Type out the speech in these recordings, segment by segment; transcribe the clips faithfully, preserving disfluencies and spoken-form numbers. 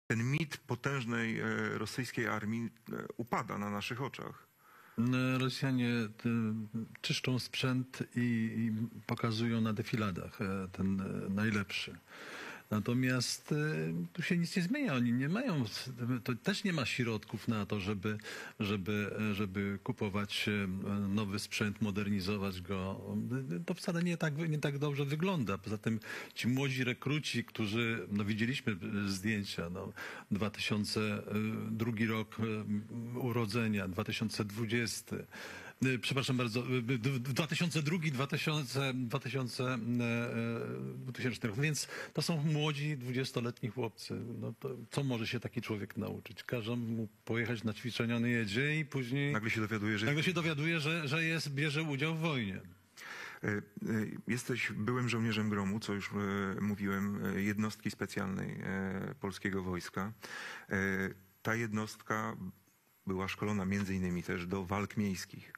Ten mit potężnej e, rosyjskiej armii e, upada na naszych oczach. Rosjanie y, czyszczą sprzęt i, i pokazują na defiladach e, ten e, najlepszy. Natomiast y, tu się nic nie zmienia. Oni nie mają, to też nie ma środków na to, żeby, żeby, żeby kupować e, nowy sprzęt, modernizować go. To wcale nie tak, nie tak dobrze wygląda. Poza tym ci młodzi rekruci, którzy, no widzieliśmy zdjęcia, no, dwa tysiące drugi rok e, urodzenia, dwa tysiące dwudziesty. Przepraszam bardzo, dwa tysiące drugi, dwa tysiące, dwa tysiące, dwa tysiące rok. Więc to są młodzi, dwudziestoletni chłopcy. No to co może się taki człowiek nauczyć? Każą mu pojechać na ćwiczenia, on jedzie i później Nagle się dowiaduje, że... nagle się dowiaduje, że, że jest, bierze udział w wojnie. Jesteś byłym żołnierzem gromu, co już mówiłem, jednostki specjalnej polskiego wojska. Ta jednostka była szkolona między innymi też do walk miejskich.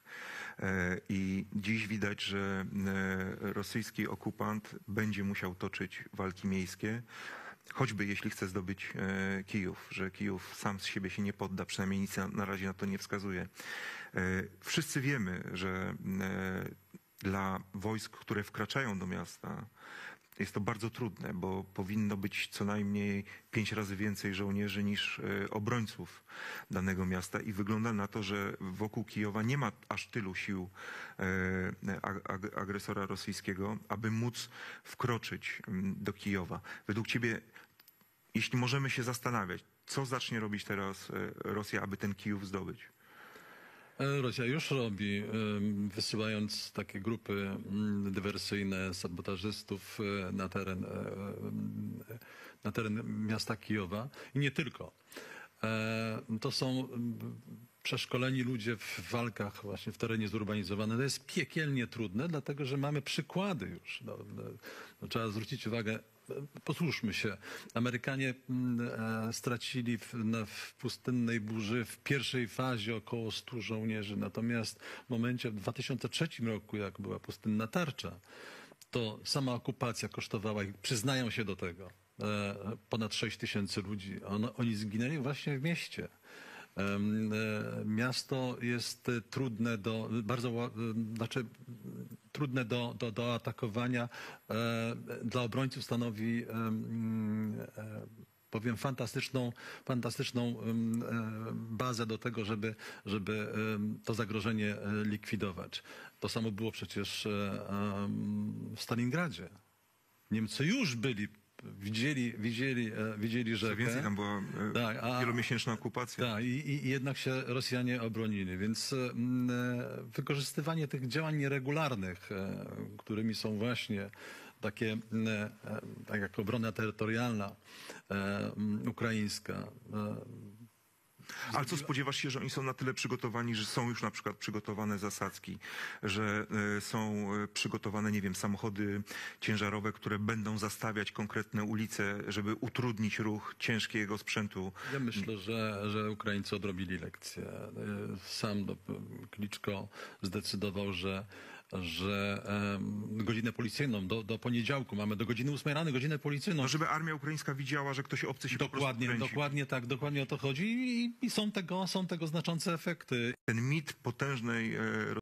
I dziś widać, że rosyjski okupant będzie musiał toczyć walki miejskie, choćby jeśli chce zdobyć Kijów, że Kijów sam z siebie się nie podda, przynajmniej nic na razie na to nie wskazuje. Wszyscy wiemy, że dla wojsk, które wkraczają do miasta, jest to bardzo trudne, bo powinno być co najmniej pięć razy więcej żołnierzy niż obrońców danego miasta i wygląda na to, że wokół Kijowa nie ma aż tylu sił agresora rosyjskiego, aby móc wkroczyć do Kijowa. Według ciebie, jeśli możemy się zastanawiać, co zacznie robić teraz Rosja, aby ten Kijów zdobyć? Rosja już robi, wysyłając takie grupy dywersyjne sabotażystów na teren, na teren miasta Kijowa i nie tylko. To są przeszkoleni ludzie w walkach właśnie w terenie zurbanizowanym. To jest piekielnie trudne, dlatego że mamy przykłady już. No, no, trzeba zwrócić uwagę. Posłuszmy się, Amerykanie e, stracili w, na, w pustynnej burzy w pierwszej fazie około stu żołnierzy, natomiast w momencie w dwa tysiące trzecim roku, jak była pustynna tarcza, to sama okupacja kosztowała ich, przyznają się do tego, e, ponad sześć tysięcy ludzi. On, oni zginęli właśnie w mieście. Miasto jest trudne do, bardzo, znaczy trudne do, do, do atakowania. Dla obrońców stanowi, powiem, fantastyczną, fantastyczną bazę do tego, żeby, żeby to zagrożenie likwidować. To samo było przecież w Stalingradzie. Niemcy już byli Widzieli, widzieli, widzieli rzekę. Co więcej, tam była tak, a, wielomiesięczna okupacja. Tak, i, i jednak się Rosjanie obronili. Więc e, wykorzystywanie tych działań nieregularnych, e, którymi są właśnie takie, e, tak jak obrona terytorialna e, ukraińska. E, Ale co spodziewasz się, że oni są na tyle przygotowani, że są już na przykład przygotowane zasadzki, że y, są przygotowane, nie wiem, samochody ciężarowe, które będą zastawiać konkretne ulice, żeby utrudnić ruch ciężkiego sprzętu? Ja myślę, że, że Ukraińcy odrobili lekcję. Sam Kliczko zdecydował, że że um, godzinę policyjną do, do poniedziałku mamy do godziny ósmej rano, godzinę policyjną. No, żeby armia ukraińska widziała, że ktoś obcy się dokładnie, po prostu dokładnie tak, dokładnie o to chodzi i, i są tego, są tego znaczące efekty. Ten mit potężnej e,